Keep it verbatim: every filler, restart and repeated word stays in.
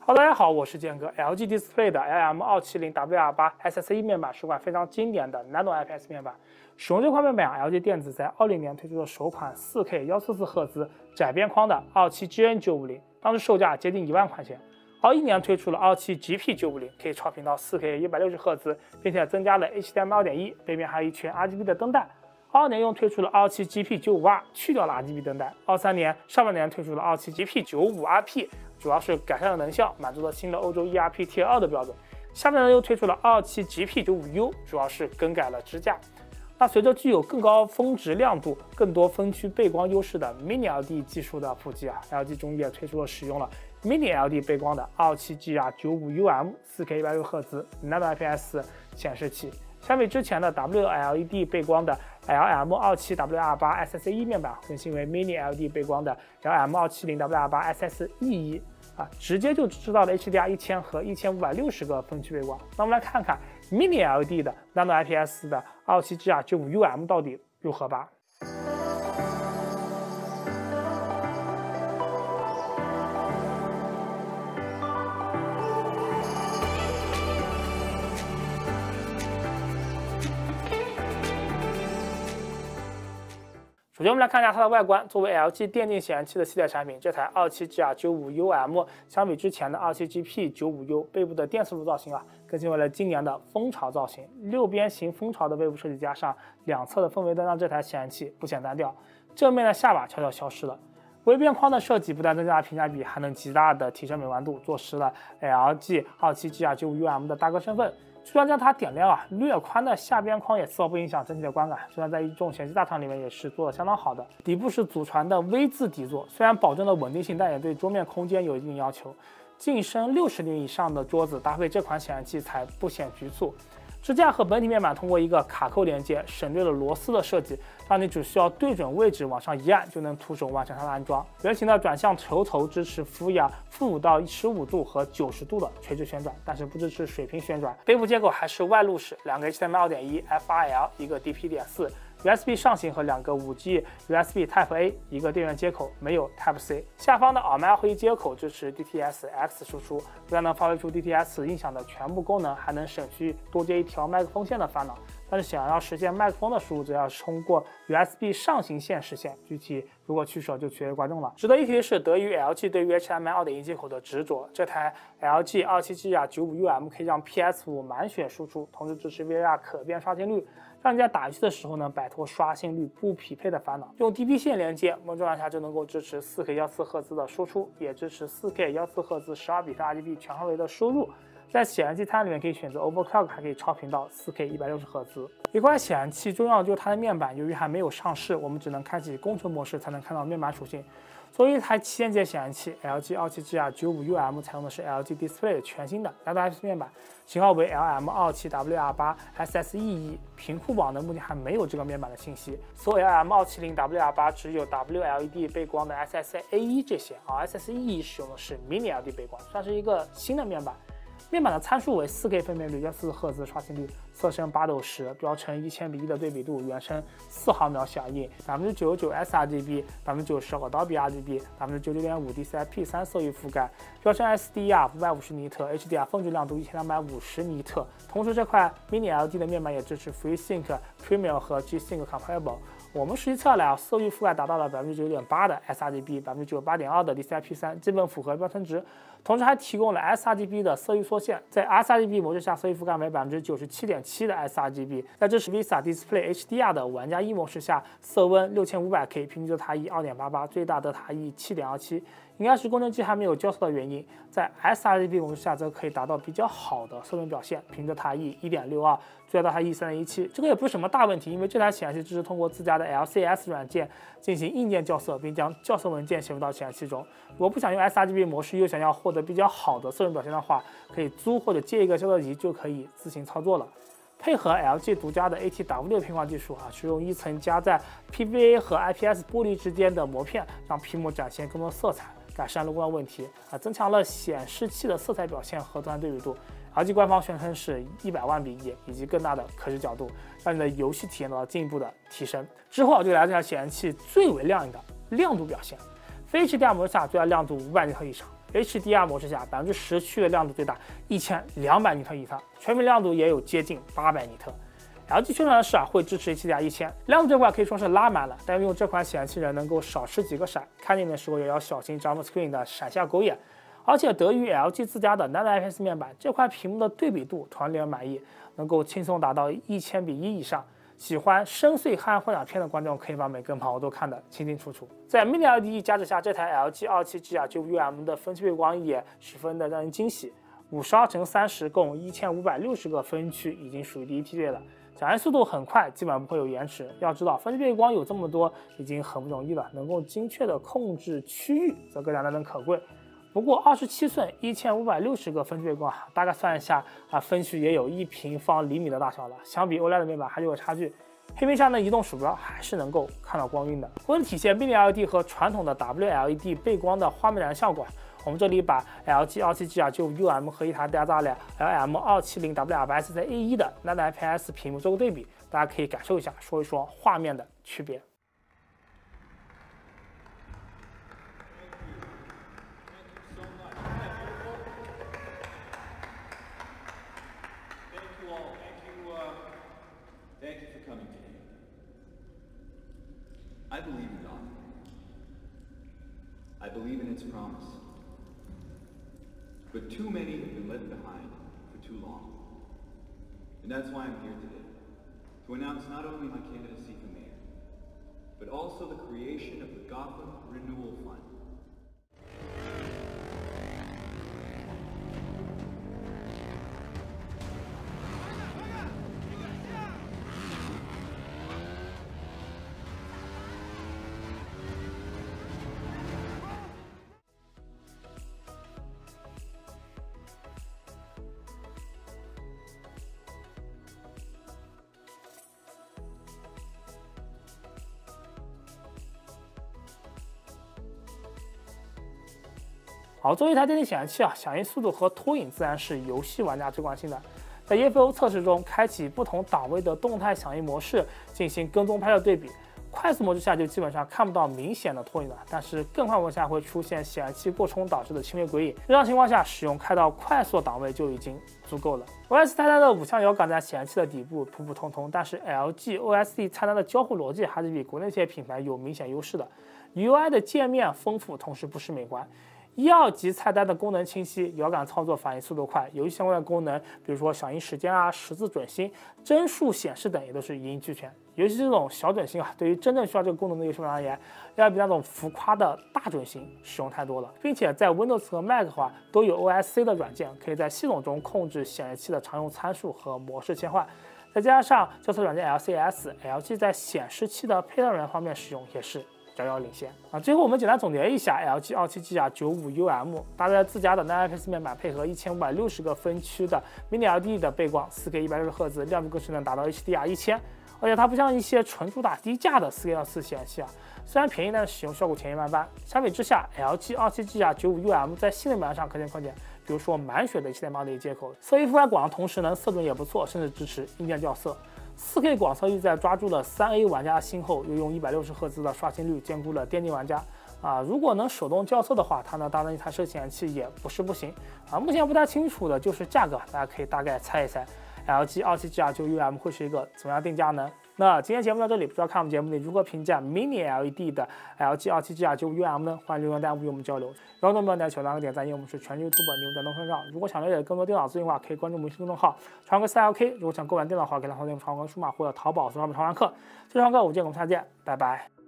哈喽，大家好，我是建哥。L G Display 的 L M 二七零 W R 八 S S E 面板是款非常经典的 Nano I P S 面板。使用这款面板 ，L G 电子在二零年推出了首款 四K 一四四赫兹窄边框的二七 G N 九五零，当时售价接近一万块钱。二一年推出了二七 G P 九五零，可以超频到 四K 一六零赫兹，并且增加了 H D M I 二点一，背面还有一圈 R G B 的灯带。二二年又推出了二七 G P 九五 R， 去掉了 R G B 灯带。二三年上半年推出了二七 G P 九五 R P， 主要是改善了能效，满足了新的欧洲 E R P Tier 二的标准。下半年又推出了二七 G P 九五 U， 主要是更改了支架。那随着具有更高峰值亮度、更多分区背光优势的 Mini L E D 技术的普及啊 ，L G 终于也推出了使用了 Mini L E D 背光的二七 G R 九五 U M 四K 一六零赫兹 Nano I P S 显示器。相比之前的 W L E D 背光的 L M 二七 W R 八 S S E 面板，更新为 Mini L E D 背光的 L M 二七零 W R 八 S S E 一啊，直接就支持到了 H D R 一千和一千五百六十个分区背光。那我们来看看 Mini L E D 的 Nano I P S 的二七 G R 九五 U M 到底如何吧。首先，我们来看一下它的外观。作为 L G 电竞显示器的系列产品，这台二七 G R 九五 U M 相比之前的二七 G P 九五 U 背部的电磁炉造型啊，更新为了今年的蜂巢造型，六边形蜂巢的背部设计加上两侧的氛围灯，让这台显示器不显单调。正面的下巴悄悄消失了。微边框的设计不但增加了屏下比，还能极大的提升美观度，坐实了 L G 二七 G R 九五 U M 的大哥身份。就算将它点亮啊，略宽的下边框也丝毫不影响整体的观感。就算在一众显示大厂里面也是做的相当好的。底部是祖传的 V 字底座，虽然保证了稳定性，但也对桌面空间有一定要求。进深六十厘米以上的桌子搭配这款显示器才不显局促。支架和本体面板通过一个卡扣连接，省略了螺丝的设计，让你只需要对准位置往上一按就能徒手完成它的安装。圆形的转向球头支持负压负五到十五度和九十度的垂直旋转，但是不支持水平旋转。背部接口还是外露式，两个 H D M I 二点一 F R L， 一个 D P 一点四。U S B 上行和两个 五 G U S B Type A， 一个电源接口，没有 Type C。下方的耳麦会议接口支持 D T S X 输出，不但能发挥出 D T S 音响的全部功能，还能省去多接一条麦克风线的烦恼。但是想要实现麦克风的输入，则要通过 U S B 上行线实现，具体如果取舍就取决于观众了。值得一提的是，得益于 L G 对于 H D M I 二点一 接口的执着，这台 L G 二七 G R 九五 U M 可以让 P S 五 满血输出，同时支持 V R 可变刷新率，让你在打游戏的时候呢摆脱刷新率不匹配的烦恼。用 D P 线连接，某种状态下就能够支持 四K 一四四赫兹的输出，也支持 四K 一四四赫兹十二比特 R G B 全方位的输入。在显示器餐里面可以选择 Overclock， 还可以超频到 四K 一六零赫兹。一款显示器重要的就是它的面板，由于还没有上市，我们只能开启工程模式才能看到面板属性。作为一台旗舰级显示器 ，L G 二七 G R 九五 U M 采用的是 L G Display 全新的 Nano I P S 面板，型号为 L M 二七 W R 八 S S E 一。屏库网呢目前还没有这个面板的信息。所有 L M 二七零 W R 八只有 W L E D 背光的 S S A 一这些，而 S S E 一使用的是 Mini L E D 背光，算是一个新的面板。面板的参数为 四K 分辨率、一四四赫兹刷新率、色深八斗十，标称一千比一的对比度，原生四毫秒响应， 百分之九十九 sRGB， 百分之九十 Dolby R G B， 百分之九十九点五 D C I P 三 色域覆盖，标称 S D R 五百五十尼特 ，H D R 峰值亮度一千两百五十尼特。同时，这块 Mini L E D 的面板也支持 FreeSync、Premium 和 G-Sync Compatible。我们实际测来啊，色域覆盖达到了 百分之九十九点八 的 sRGB， 百分之九十八点二 的 D C I P 三， 基本符合标称值。同时还提供了 sRGB 的色域缩限，在 sRGB 模式下，色域覆盖为 百分之九十七点七 的 sRGB。在支持 Visa Display H D R 的玩家一模式下，色温 六千五百K， 平均德塔 E 二点八八， 最大德塔 E 七点二七。应该是工程机还没有交错的原因，在 sRGB 模式下则可以达到比较好的色温表现，平均德塔 E 一点六二， 最大德塔 E 三点一七。这个也不是什么大问题，因为这台显示器支持通过自家的 L C S 软件进行硬件校色，并将校色文件写入到显示器中。如果不想用 sRGB 模式，又想要获得比较好的色温表现的话，可以租或者借一个校色仪就可以自行操作了。配合 L G 独家的 A T W 偏光技术啊，使用一层夹在 P V A 和 I P S 玻璃之间的膜片，让屏幕展现更多色彩，改善路光问题啊，增强了显示器的色彩表现和端对比度。L G 官方宣称是一百万比一，以及更大的可视角度，让你的游戏体验得到进一步的提升。之后就来这台显示器最为亮眼的亮度表现。非 H D R 模式下最大亮度五百尼特以上， H D R 模式下，百分之十区域的亮度最大一千两百尼特以上，全屏亮度也有接近八百尼特。L G 宣传的是啊，会支持 H D R 一千，亮度这块可以说是拉满了，但用这款显示器人能够少吃几个闪，看电影的时候也要小心 Jump Screen 的闪下狗眼。而且得益于 L G 自家的 Nano I P S 面板，这块屏幕的对比度团令人满意，能够轻松达到一千比一以上。喜欢深邃黑暗幻想片的观众可以把每根毛都看得清清楚楚。在 Mini L E D 加持下，这台 L G 二七 G R 九五 U M 的分区背光也十分的让人惊喜。五十二乘三十共一千五百六十个分区已经属于第一梯队了，响应速度很快，基本上不会有延迟。要知道分区背光有这么多已经很不容易了，能够精确的控制区域则更加难能可贵。不过二十七寸一千五百六十个分区背光，大概算一下啊，分区也有一平方厘米的大小了，相比 O L E D 面板还是有差距。黑屏下的移动鼠标还是能够看到光晕的。为了体现 Mini L E D 和传统的 W L E D 背光的画面感效果，我们这里把 L G 二七 G R 九五 U M 和一台搭载了 L M 二七零 W R S C A 一的 Nano I P S 屏幕做个对比，大家可以感受一下，说一说画面的区别。 I believe in God. I believe in its promise. But too many have been left behind for too long. And that's why I'm here today, to announce not only my candidacy for mayor, but also the creation of the Gotham Renewal Fund. 好，作为一台电竞显示器啊，响应速度和拖影自然是游戏玩家最关心的。在 E F O 测试中，开启不同档位的动态响应模式进行跟踪拍摄对比，快速模式下就基本上看不到明显的拖影了，但是更快模式下会出现显示器过充导致的轻微鬼影。这样情况下，使用开到快速档位就已经足够了。O S 菜单的五项摇杆在显示器的底部普普通通，但是 L G O S D 菜单的交互逻辑还是比国内这些品牌有明显优势的。U I 的界面丰富，同时不失美观。一二级菜单的功能清晰，摇杆操作反应速度快，游戏相关的功能，比如说响应时间啊、十字准星、帧数显示等也都是一应俱全。尤其是这种小准星啊，对于真正需要这个功能的游戏玩家而言，要比那种浮夸的大准星使用太多了。并且在 Windows 和 Mac 的话都有 O S C 的软件，可以在系统中控制显示器的常用参数和模式切换。再加上这次软件 L C S、L G 在显示器的配套软件方面使用也是遥遥领先啊！最后我们简单总结一下 L G 二七 G R 九五 U M 搭载自家的 Nano I P S 面板，配合一千五百六十个分区的 Mini L E D 的背光 ，四 K 一百六十赫兹，亮度更是能达到 H D R 一千，而且它不像一些纯主打低价的 四 K 二四显示器啊，虽然便宜，但是使用效果前一般般。相比之下 ，L G 二七 G R 九五 U M 在性能表现上可圈可点，比如说满血的 H D M I 二点一 接口，色域覆盖广，同时呢色准也不错，甚至支持硬件校色。四 K 广色域在抓住了三 A 玩家的心后，又用一百六十赫兹的刷新率兼顾了电竞玩家啊。如果能手动校色的话，它呢当然一台摄显示器也不是不行啊。目前不太清楚的就是价格，大家可以大概猜一猜 ，L G 二七 G R 九五 U M 会是一个怎么样定价呢？那今天节目到这里，不知道看我们节目里如何评价 Mini L E D 的 L G 二七 G R 九五 U M 呢？欢迎留言弹幕与我们交流。然后呢，不要点小两个点赞，因为我们是全球 YouTube 牛在农村上。如果想了解更多电脑资讯的话，可以关注我们微信公众号“传个三 L K”。如果想购买电脑的话，可以来淘店传个数码或者淘宝搜上面传完课。这堂课我见我们下次见，拜拜。